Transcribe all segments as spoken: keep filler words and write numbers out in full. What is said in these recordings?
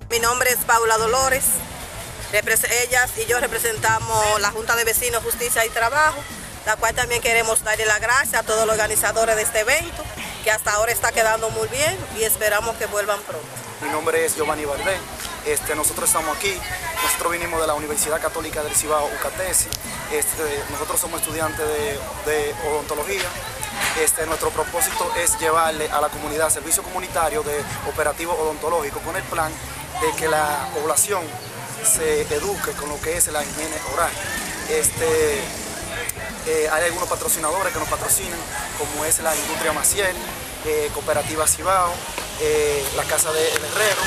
Mi nombre es Paula Dolores. Ellas y yo representamos la Junta de Vecinos, Justicia y Trabajo, la cual también queremos darle las gracias a todos los organizadores de este evento, que hasta ahora está quedando muy bien y esperamos que vuelvan pronto. Mi nombre es Giovanni Bardé. Este, nosotros estamos aquí, nosotros vinimos de la Universidad Católica del Cibao, UCATESI. Este, nosotros somos estudiantes de, de odontología. Este, nuestro propósito es llevarle a la comunidad servicio comunitario de operativo odontológico con el plan de que la población se eduque con lo que es la higiene oral. Este, eh, hay algunos patrocinadores que nos patrocinan, como es la Industria Maciel, eh, Cooperativa Cibao, eh, la Casa del Herrero,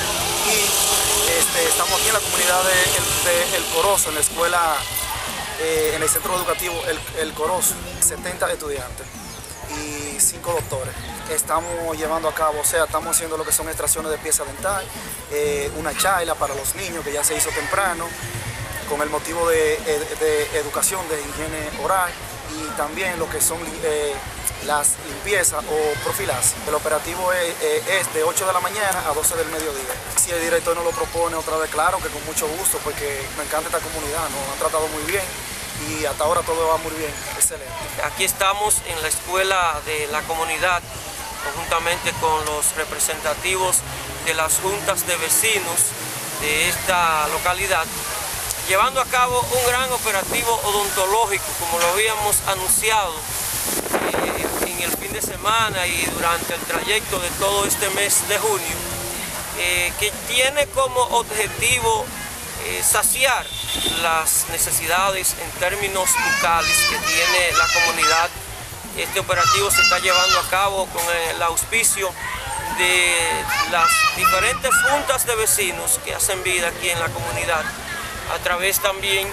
y este, estamos aquí en la comunidad de El, de El Corozo, en la escuela, eh, en el centro educativo El, El Corozo, setenta estudiantes y cinco doctores. Estamos llevando a cabo, o sea, estamos haciendo lo que son extracciones de pieza dental, eh, una charla para los niños que ya se hizo temprano, con el motivo de, de, de educación de higiene oral, y también lo que son eh, las limpiezas o profilaxis. El operativo es, eh, es de ocho de la mañana a doce del mediodía. Si el director nos lo propone otra vez, claro que con mucho gusto, porque me encanta esta comunidad, nos han tratado muy bien. Y hasta ahora todo va muy bien, excelente. Aquí estamos en la escuela de la comunidad, conjuntamente con los representativos de las juntas de vecinos de esta localidad, llevando a cabo un gran operativo odontológico, como lo habíamos anunciado eh, en el fin de semana y durante el trayecto de todo este mes de junio, eh, que tiene como objetivo Eh, saciar las necesidades en términos bucales que tiene la comunidad. Este operativo se está llevando a cabo con el auspicio de las diferentes juntas de vecinos que hacen vida aquí en la comunidad, a través también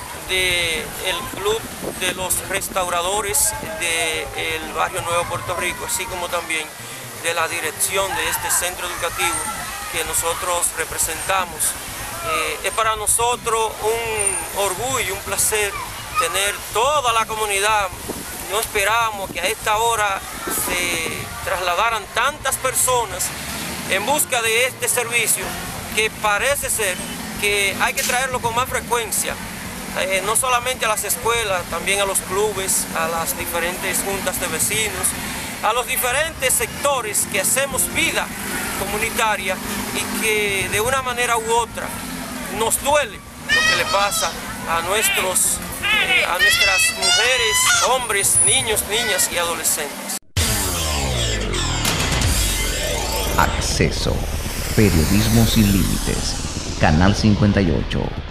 del Club de los Restauradores del barrio Nuevo Puerto Rico, así como también de la dirección de este centro educativo que nosotros representamos. Eh, es para nosotros un orgullo, un placer tener toda la comunidad. No esperábamos que a esta hora se trasladaran tantas personas en busca de este servicio, que parece ser que hay que traerlo con más frecuencia, eh, no solamente a las escuelas, también a los clubes, a las diferentes juntas de vecinos, a los diferentes sectores que hacemos vida comunitaria y que de una manera u otra nos duele lo que le pasa a, nuestros, eh, a nuestras mujeres, hombres, niños, niñas y adolescentes. Acceso. Periodismo sin límites. Canal cincuenta y ocho.